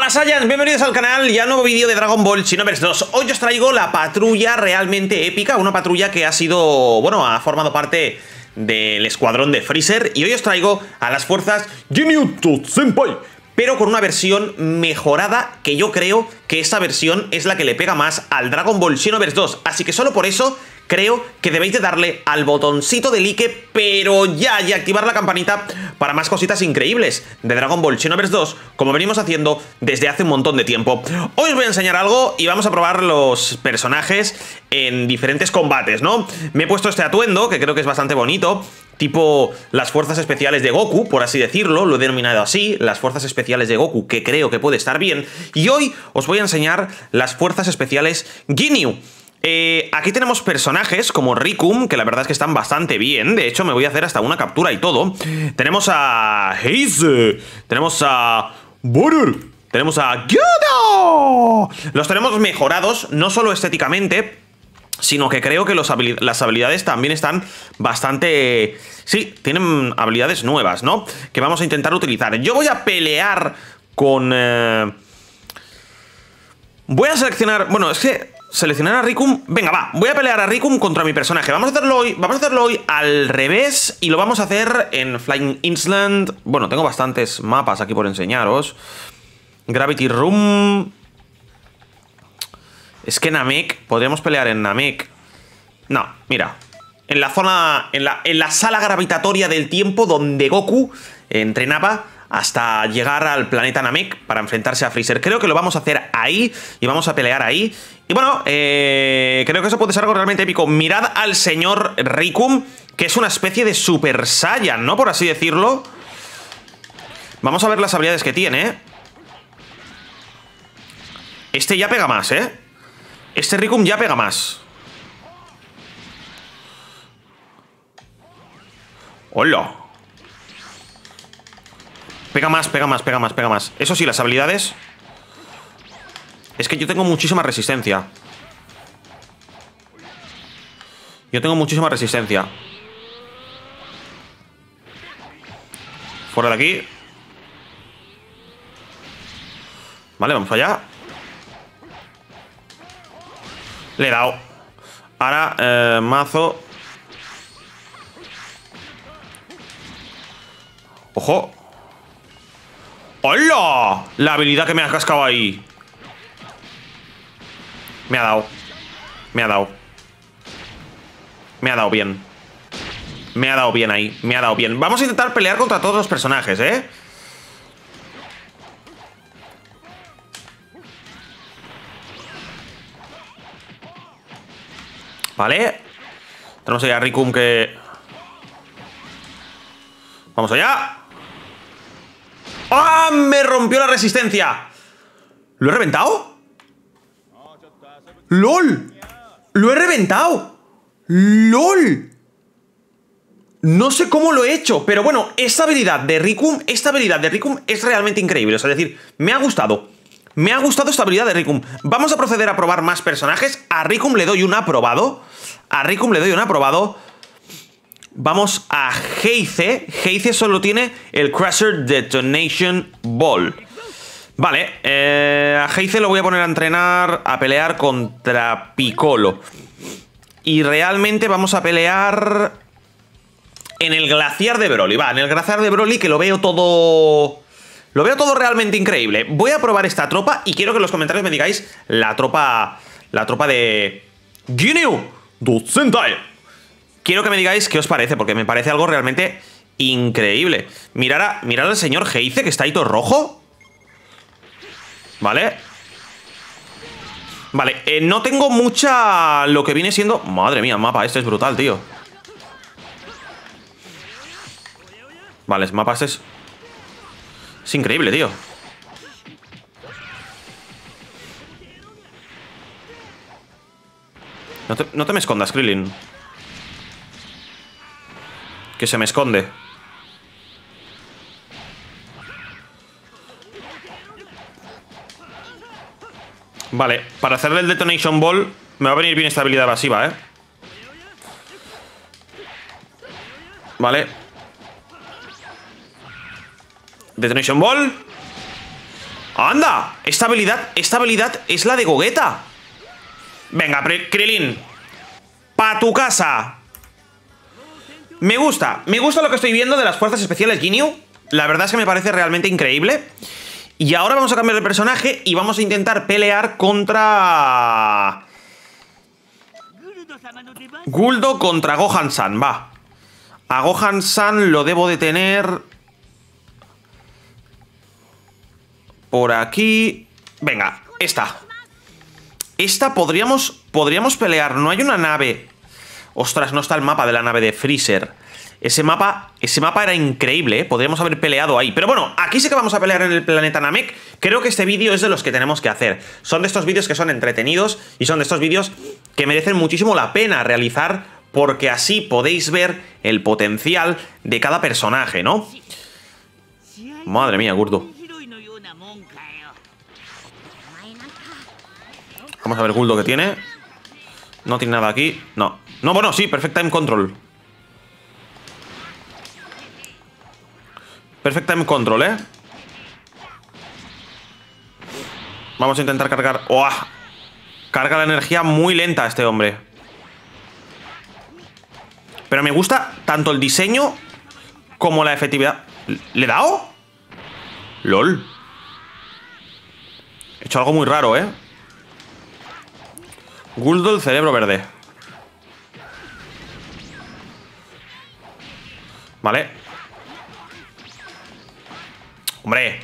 Hola Saiyans, bienvenidos al canal y a un nuevo vídeo de Dragon Ball Xenoverse 2. Hoy os traigo la patrulla realmente épica, una patrulla que ha sido, bueno, ha formado parte del escuadrón de Freezer. Y hoy os traigo a las fuerzas Ginyu Senpai, pero con una versión mejorada, que yo creo que esta versión es la que le pega más al Dragon Ball Xenoverse 2. Así que solo por eso creo que debéis de darle al botoncito de like, pero ya, y activar la campanita para más cositas increíbles de Dragon Ball Xenoverse 2, como venimos haciendo desde hace un montón de tiempo. Hoy os voy a enseñar algo y vamos a probar los personajes en diferentes combates, ¿no? Me he puesto este atuendo, que creo que es bastante bonito, tipo las fuerzas especiales de Goku, por así decirlo, lo he denominado así, las fuerzas especiales de Goku, que creo que puede estar bien. Y hoy os voy a enseñar las fuerzas especiales Ginyu. Aquí tenemos personajes como Rikum, que la verdad es que están bastante bien. De hecho, me voy a hacer hasta una captura y todo. Tenemos a Heise, tenemos a Borer, tenemos a Gyudo. Los tenemos mejorados, no solo estéticamente, sino que creo que las habilidades también están bastante... Sí, tienen habilidades nuevas, ¿no? Que vamos a intentar utilizar. Yo voy a pelear con... Voy a seleccionar... Bueno, es que... seleccionar a Rikum. Venga, va, voy a pelear a Rikum contra mi personaje. Vamos a hacerlo hoy al revés. Y lo vamos a hacer en Flying Island. Bueno, tengo bastantes mapas aquí por enseñaros. Gravity Room. Es que Namek, podríamos pelear en Namek. No, mira, en la zona, en la sala gravitatoria del tiempo, donde Goku entrenaba hasta llegar al planeta Namek para enfrentarse a Freezer. Creo que lo vamos a hacer ahí y vamos a pelear ahí. Y bueno, creo que eso puede ser algo realmente épico. Mirad al señor Rikum, que es una especie de Super Saiyan, ¿no? Por así decirlo. Vamos a ver las habilidades que tiene. Este ya pega más, ¿eh? Este Rikum ya pega más. ¡Hola! Pega más, pega más, pega más, pega más. Eso sí, las habilidades... Es que yo tengo muchísima resistencia. Yo tengo muchísima resistencia. Fuera de aquí. Vale, vamos allá. Le he dado. Ahora, mazo. ¡Ojo! ¡Hola! La habilidad que me ha cascado ahí. Me ha dado. Me ha dado. Me ha dado bien. Me ha dado bien ahí. Me ha dado bien. Vamos a intentar pelear contra todos los personajes, ¿eh? Vale. Tenemos ahí a Rikum que... Vamos allá. ¡Ah! ¡Me rompió la resistencia! ¿Lo he reventado? ¡Lol! ¡Lo he reventado! ¡Lol! No sé cómo lo he hecho, pero bueno, esta habilidad de Rikum es realmente increíble. O sea, es decir, me ha gustado. Me ha gustado esta habilidad de Rikum. Vamos a proceder a probar más personajes. A Rikum le doy un aprobado. A Rikum le doy un aprobado. Vamos a Heise. Heise solo tiene el Crusher Detonation Ball. Vale, a Heise lo voy a poner a entrenar, a pelear contra Piccolo. Y realmente vamos a pelear en el glaciar de Broly. Va, en el glaciar de Broly, que lo veo todo... Lo veo todo realmente increíble. Voy a probar esta tropa y quiero que en los comentarios me digáis la tropa de Ginyu Sentai. Quiero que me digáis qué os parece, porque me parece algo realmente increíble. Mirad al señor Heise, que está ahí todo rojo. Vale. Vale, no tengo mucha... Lo que viene siendo... Madre mía, el mapa este es brutal, tío. Vale, el mapa este es... Es increíble, tío. No te me escondas, Krillin. Que se me esconde. Vale, para hacerle el Detonation Ball me va a venir bien esta habilidad pasiva, ¿eh? Vale. Detonation Ball. ¡Anda! Esta habilidad es la de Gogeta. Venga, Krilin. Pa' tu casa. Me gusta lo que estoy viendo de las fuerzas especiales Ginyu. La verdad es que me parece realmente increíble. Y ahora vamos a cambiar de personaje y vamos a intentar pelear contra... Guldo contra Gohan-san, va. A Gohan-san lo debo de tener... por aquí... Venga, esta. Esta podríamos pelear. No hay una nave. Ostras, no está el mapa de la nave de Freezer. Ese mapa era increíble, ¿eh? Podríamos haber peleado ahí. Pero bueno, aquí sí que vamos a pelear en el planeta Namek. Creo que este vídeo es de los que tenemos que hacer. Son de estos vídeos que son entretenidos y son de estos vídeos que merecen muchísimo la pena realizar, porque así podéis ver el potencial de cada personaje, ¿no? Madre mía, Guldo. Vamos a ver Guldo que tiene. No tiene nada aquí. No. No, bueno, sí, Perfect Time Control. Perfect Time Control, ¿eh? Vamos a intentar cargar. ¡Oh! Carga la energía muy lenta este hombre. Pero me gusta tanto el diseño como la efectividad. ¿Le he dado? ¡Lol! He hecho algo muy raro, ¿eh? Guldo, el cerebro verde. Vale. ¡Hombre!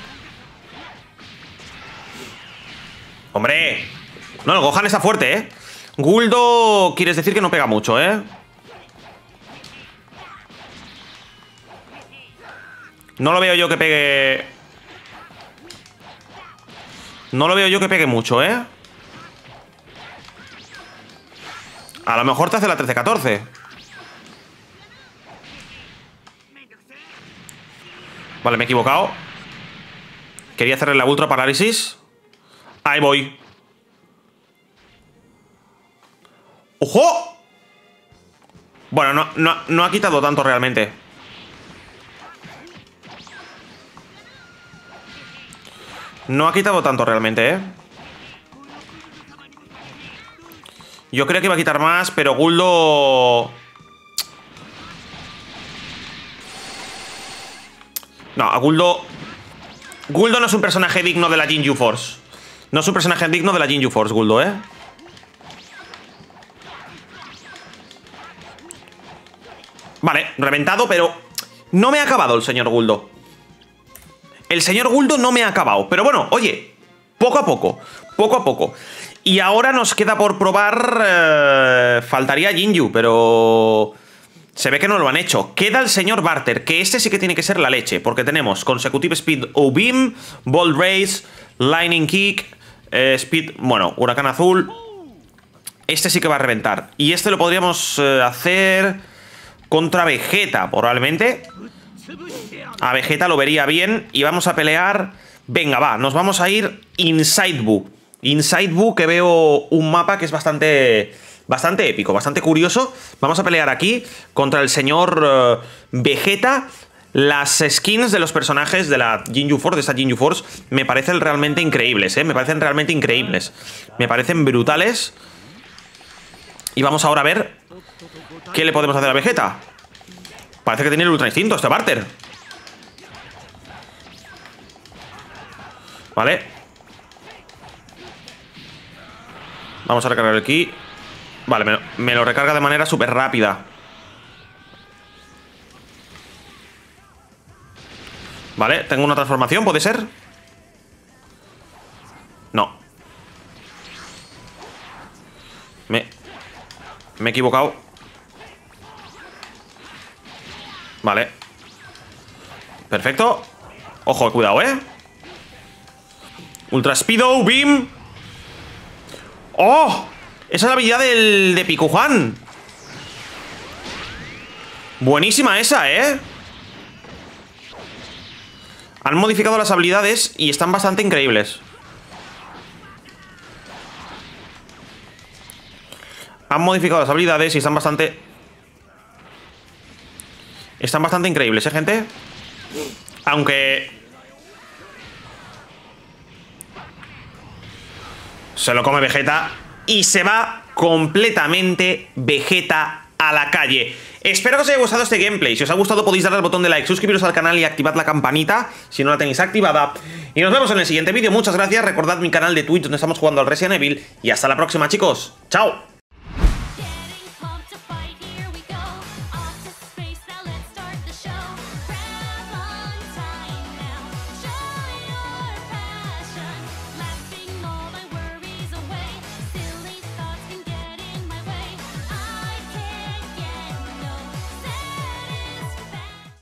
¡Hombre! No, el Gohan está fuerte, ¿eh? Guldo, quieres decir que no pega mucho, ¿eh? No lo veo yo que pegue... No lo veo yo que pegue mucho, ¿eh? A lo mejor te hace la 13-14. Vale, me he equivocado. Quería hacerle la ultra parálisis. Ahí voy. ¡Ojo! Bueno, no ha quitado tanto realmente. No ha quitado tanto realmente, ¿eh? Yo creía que iba a quitar más, pero Guldo... No, a Guldo... Guldo no es un personaje digno de la Ginyu Force. No es un personaje digno de la Ginyu Force, Guldo, ¿eh? Vale, reventado, pero... No me ha acabado el señor Guldo. El señor Guldo no me ha acabado. Pero bueno, oye, poco a poco. Poco a poco. Y ahora nos queda por probar... faltaría Ginyu, pero... se ve que no lo han hecho. Queda el señor Barter, que este sí que tiene que ser la leche, porque tenemos Consecutive Speed O-Beam, Bolt Race, Lightning Kick, Speed... bueno, Huracán Azul. Este sí que va a reventar. Y este lo podríamos hacer contra Vegeta, probablemente. A Vegeta lo vería bien. Y vamos a pelear... Venga, va, nos vamos a ir Inside Buu. Inside Buu, que veo un mapa que es bastante épico, bastante curioso. Vamos a pelear aquí contra el señor Vegeta. Las skins de los personajes de la Ginyu Force, de esta Ginyu Force, me parecen realmente increíbles, ¿eh? Me parecen realmente increíbles. Me parecen brutales. Y vamos ahora a ver qué le podemos hacer a Vegeta. Parece que tiene el Ultra Instinto este Barter. Vale. Vamos a recargar el ki. Vale, me lo recarga de manera súper rápida. Vale, tengo una transformación, ¿puede ser? No. Me he equivocado. Vale. Perfecto. Ojo, cuidado, ¿eh? Ultra Speedo Beam. ¡Oh! Esa es la habilidad de Pikuhan. Buenísima esa, ¿eh? Han modificado las habilidades y están bastante increíbles. Han modificado las habilidades y están bastante increíbles, ¿eh, gente? Aunque... Se lo come Vegeta y se va completamente Vegeta a la calle. Espero que os haya gustado este gameplay. Si os ha gustado podéis darle al botón de like, suscribiros al canal y activad la campanita si no la tenéis activada. Y nos vemos en el siguiente vídeo. Muchas gracias. Recordad mi canal de Twitch donde estamos jugando al Resident Evil. Y hasta la próxima, chicos. ¡Chao!